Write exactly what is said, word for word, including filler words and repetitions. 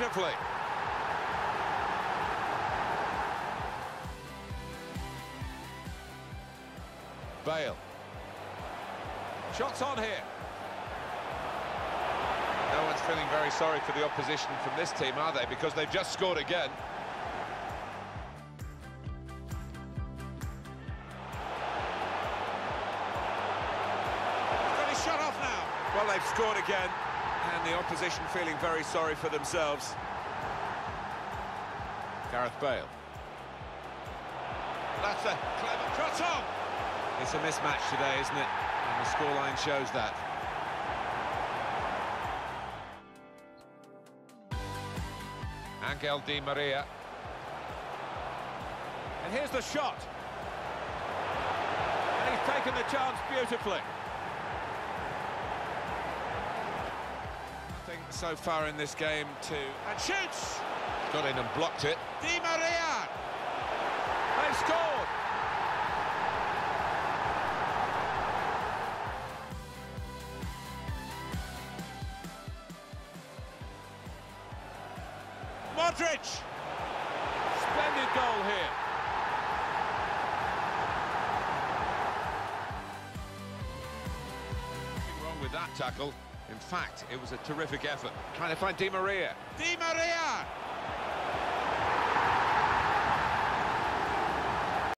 beautifully. Bale. Shots on here. No one's feeling very sorry for the opposition from this team, are they? Because they've just scored again. Got his shot off now. Well, they've scored again, and the opposition feeling very sorry for themselves. Gareth Bale. That's a clever shot on. It's a mismatch today, isn't it? And the scoreline shows that. Angel Di Maria. And here's the shot. And he's taken the chance beautifully. Nothing so far in this game to... And shoots! Got in and blocked it. Di Maria! They scored! Modric! Splendid goal here. Nothing wrong with that tackle. In fact, it was a terrific effort. Trying to find Di Maria. Di Maria!